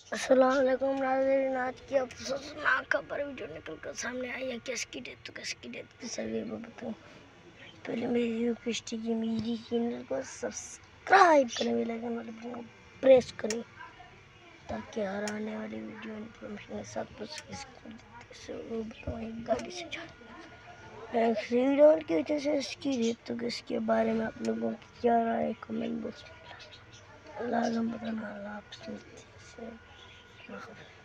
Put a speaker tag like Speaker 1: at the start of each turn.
Speaker 1: अस्सलाम वालेकुम नाज़रीन, आज की अफसोसनाक खबर वीडियो निकल कर सामने आई है। किसकी डेथ की सभी को बताऊँ। पहले मेरी रिक्वेस्ट है कि मेरी चैनल को सब्सक्राइब करें, बेल आइकन वाले बटन को प्रेस करें ताकि हर आने वाली वीडियो इन्फॉर्मेशन के साथ वो बताऊँ। एक गाड़ी से एक्सीडेंट की वजह से इसकी डेथ, तो इसके बारे में आप लोगों की क्या राय है कमेंट बॉक्स में लाजम बताना। आप